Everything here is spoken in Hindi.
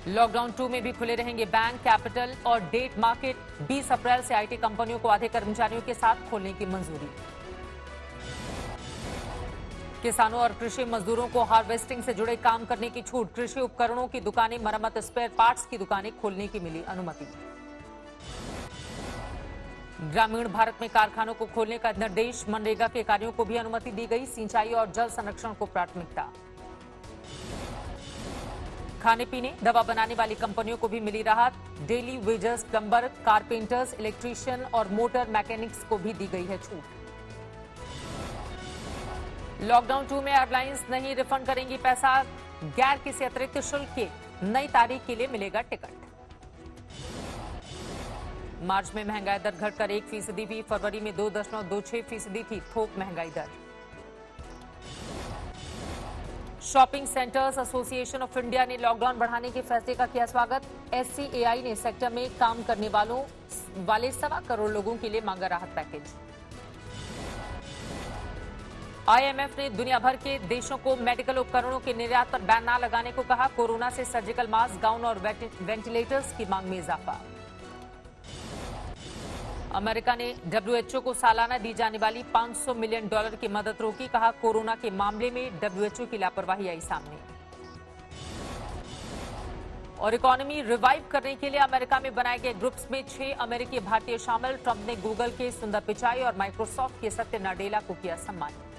लॉकडाउन 2 में भी खुले रहेंगे बैंक, कैपिटल और डेट मार्केट। 20 अप्रैल से आईटी कंपनियों को आधे कर्मचारियों के साथ खोलने की मंजूरी। किसानों और कृषि मजदूरों को हार्वेस्टिंग से जुड़े काम करने की छूट। कृषि उपकरणों की दुकानें, मरम्मत, स्पेयर पार्ट्स की दुकानें खोलने की मिली अनुमति। ग्रामीण भारत में कारखानों को खोलने का निर्देश। मनरेगा के कार्यों को भी अनुमति दी गई। सिंचाई और जल संरक्षण को प्राथमिकता। खाने पीने, दवा बनाने वाली कंपनियों को भी मिली राहत। Daily wagers, plumber, carpenters, electrician और मोटर मैकेनिक्स को भी दी गई है छूट। लॉकडाउन 2 में एयरलाइंस नहीं रिफंड करेंगी पैसा। गैर किसी अतिरिक्त शुल्क के नई तारीख के लिए मिलेगा टिकट। मार्च में महंगाई दर घटकर 1% हुई। फरवरी में 2.26% थी थोक महंगाई दर। Shopping centres association of India ने लॉकडाउन बढ़ाने के फैसले का किया स्वागत। एससीएआई ने सेक्टर में काम करने वाले 1.25 करोड़ लोगों के लिए मांगा राहत पैकेज। आईएमएफ ने दुनिया भर के देशों को मेडिकल उपकरणों के निर्यात पर बैन न लगाने को कहा। कोरोना से सर्जिकल मास्क, गाउन और वेंटिलेटर्स की मांग में इजाफा। अमेरिका ने डब्ल्यूएचओ को सालाना दी जाने वाली $500 मिलियन की मदद रोकी। कहा, कोरोना के मामले में डब्ल्यूएचओ की लापरवाही आई सामने। और इकोनॉमी रिवाइव करने के लिए अमेरिका में बनाए गए ग्रुप्स में 6 अमेरिकी भारतीय शामिल। ट्रंप ने गूगल के सुंदर पिचाई और माइक्रोसॉफ्ट के सत्य नाडेला को किया सम्मानित।